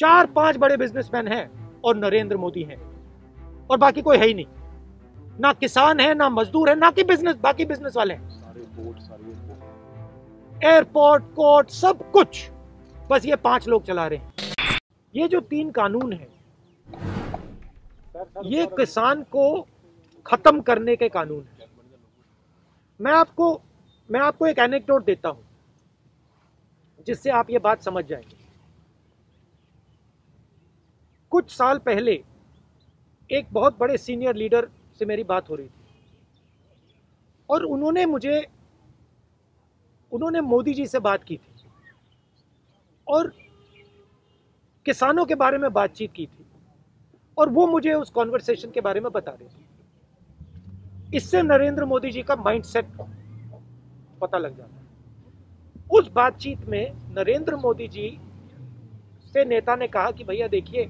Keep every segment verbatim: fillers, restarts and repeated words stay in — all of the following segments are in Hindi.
चार पांच बड़े बिजनेसमैन हैं और नरेंद्र मोदी हैं, और बाकी कोई है ही नहीं। ना किसान है, ना मजदूर है, ना कि बिजनेस बाकी बिजनेस वाले हैं। सारे पोर्ट, सारे एयरपोर्ट, कोर्ट, सब कुछ बस ये पांच लोग चला रहे हैं। ये जो तीन कानून है, ये किसान को खत्म करने के कानून है। मैं आपको मैं आपको एक एनेक्डोट देता हूं जिससे आप ये बात समझ जाएंगे। कुछ साल पहले एक बहुत बड़े सीनियर लीडर से मेरी बात हो रही थी और उन्होंने मुझे उन्होंने मोदी जी से बात की थी और किसानों के बारे में बातचीत की थी, और वो मुझे उस कॉन्वर्सेशन के बारे में बता रहे थे। इससे नरेंद्र मोदी जी का माइंडसेट पता लग जाता है। उस बातचीत में नरेंद्र मोदी जी से नेता ने कहा कि भैया देखिए,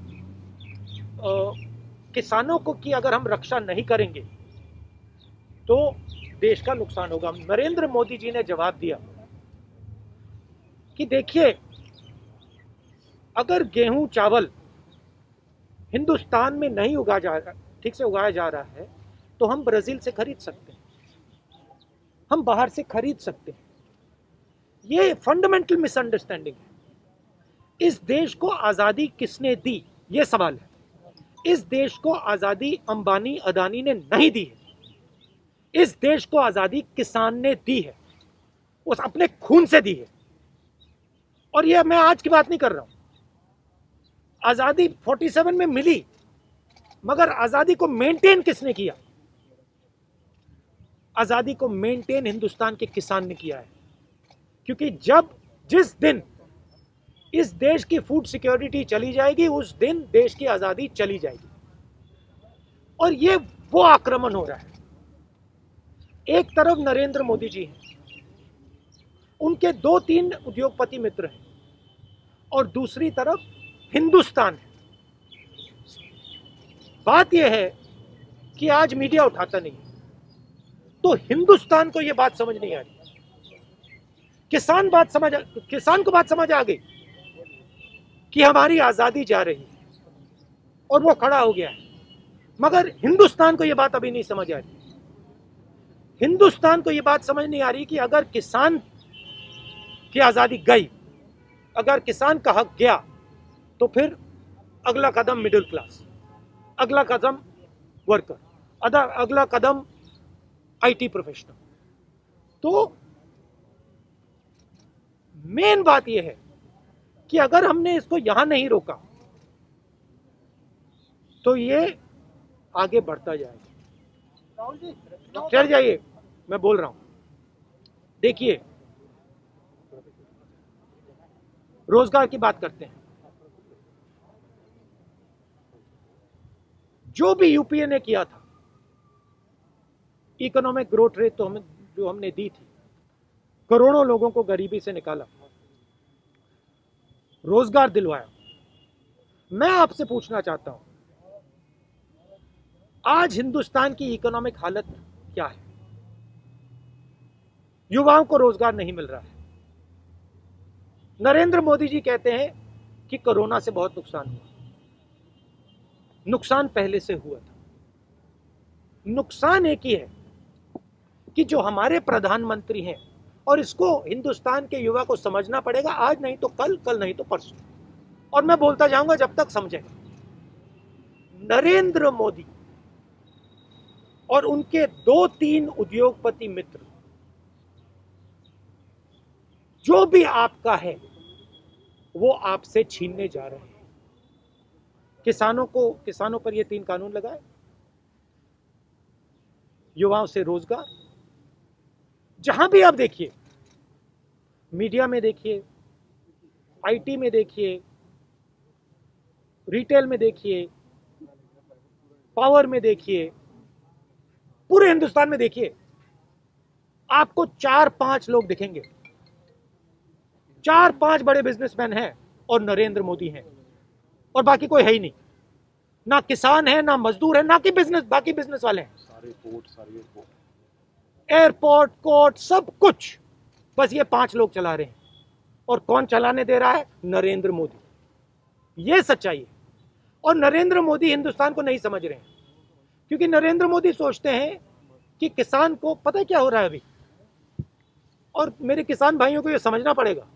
किसानों को की अगर हम रक्षा नहीं करेंगे तो देश का नुकसान होगा। नरेंद्र मोदी जी ने जवाब दिया कि देखिए, अगर गेहूं चावल हिंदुस्तान में नहीं उगा जा रहा ठीक से उगाया जा रहा है तो हम ब्राजील से खरीद सकते हैं, हम बाहर से खरीद सकते हैं। ये फंडामेंटल मिसअंडरस्टैंडिंग है। इस देश को आजादी किसने दी, ये सवाल है। इस देश को आजादी अंबानी अदानी ने नहीं दी है। इस देश को आजादी किसान ने दी है, उस अपने खून से दी है। और ये मैं आज की बात नहीं कर रहा हूं। आजादी सैंतालीस में मिली, मगर आजादी को मेंटेन किसने किया? आजादी को मेंटेन हिंदुस्तान के किसान ने किया है। क्योंकि जब जिस दिन इस देश की फूड सिक्योरिटी चली जाएगी, उस दिन देश की आजादी चली जाएगी। और ये वो आक्रमण हो रहा है। एक तरफ नरेंद्र मोदी जी हैं, उनके दो तीन उद्योगपति मित्र हैं, और दूसरी तरफ हिंदुस्तान है। बात यह है कि आज मीडिया उठाता नहीं, तो हिंदुस्तान को यह बात समझ नहीं आ रही। किसान बात समझ किसान को बात समझ आ गई कि हमारी आजादी जा रही है और वो खड़ा हो गया है, मगर हिंदुस्तान को यह बात अभी नहीं समझ आ रही। हिंदुस्तान को यह बात समझ नहीं आ रही कि अगर किसान की आजादी गई, अगर किसान का हक गया, तो फिर अगला कदम मिडिल क्लास, अगला कदम वर्कर, अगला कदम आईटी प्रोफेशनल। तो मेन बात यह है कि अगर हमने इसको यहां नहीं रोका तो ये आगे बढ़ता जाएगा। चल जाइए, मैं बोल रहा हूं। देखिए, रोजगार की बात करते हैं। जो भी यूपीए ने किया था, इकोनॉमिक ग्रोथ रेट तो हमें जो हमने दी थी, करोड़ों लोगों को गरीबी से निकाला, रोजगार दिलवाया। मैं आपसे पूछना चाहता हूं, आज हिंदुस्तान की इकोनॉमिक हालत क्या है? युवाओं को रोजगार नहीं मिल रहा है। नरेंद्र मोदी जी कहते हैं कि कोरोना से बहुत नुकसान हुआ। नुकसान पहले से हुआ था। नुकसान एक ही है कि जो हमारे प्रधानमंत्री हैं, और इसको हिंदुस्तान के युवा को समझना पड़ेगा, आज नहीं तो कल, कल नहीं तो परसों, और मैं बोलता जाऊंगा जब तक समझेगा। नरेंद्र मोदी और उनके दो तीन उद्योगपति मित्र, जो भी आपका है वो आपसे छीनने जा रहे हैं। किसानों को किसानों पर ये तीन कानून लगाए, युवाओं से रोजगार। जहां भी आप देखिए, मीडिया में देखिए, आईटी में देखिए, रिटेल में देखिए, पावर में देखिए, पूरे हिंदुस्तान में देखिए, आपको चार पांच लोग दिखेंगे। चार पांच बड़े बिजनेसमैन हैं और नरेंद्र मोदी हैं, और बाकी कोई है ही नहीं। ना किसान है, ना मजदूर है, ना कि बिजनेस बाकी बिजनेस वाले हैं। सारे पोर्ट, सारे एयरपोर्ट, कोर्ट, सब कुछ बस ये पांच लोग चला रहे हैं। और कौन चलाने दे रहा है? नरेंद्र मोदी। ये सच्चाई है। और नरेंद्र मोदी हिंदुस्तान को नहीं समझ रहे हैं, क्योंकि नरेंद्र मोदी सोचते हैं कि किसान को पता है क्या हो रहा है अभी, और मेरे किसान भाइयों को ये समझना पड़ेगा,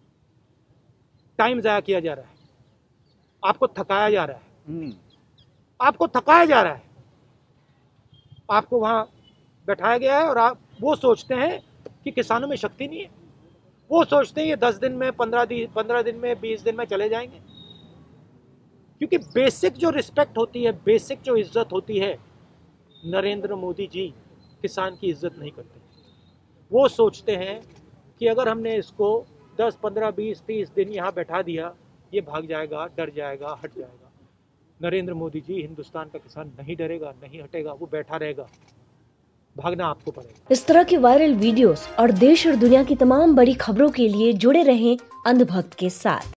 टाइम जाया किया जा रहा है, आपको थकाया जा रहा है, आपको थकाया जा रहा है, आपको वहां बैठाया गया है और आप वो सोचते हैं कि किसानों में शक्ति नहीं है। वो सोचते हैं ये दस दिन में, पंद्रह दिन पंद्रह दिन में, बीस दिन में चले जाएंगे, क्योंकि बेसिक जो रिस्पेक्ट होती है, बेसिक जो इज्जत होती है, नरेंद्र मोदी जी किसान की इज्जत नहीं करते। वो सोचते हैं कि अगर हमने इसको दस, पंद्रह, बीस, तीस दिन यहाँ बैठा दिया, ये भाग जाएगा, डर जाएगा, हट जाएगा। नरेंद्र मोदी जी, हिंदुस्तान का किसान नहीं डरेगा, नहीं हटेगा, वो बैठा रहेगा, भागना आपको पड़ेगा। इस तरह के वायरल वीडियोस और देश और दुनिया की तमाम बड़ी खबरों के लिए जुड़े रहें अंधभक्त के साथ।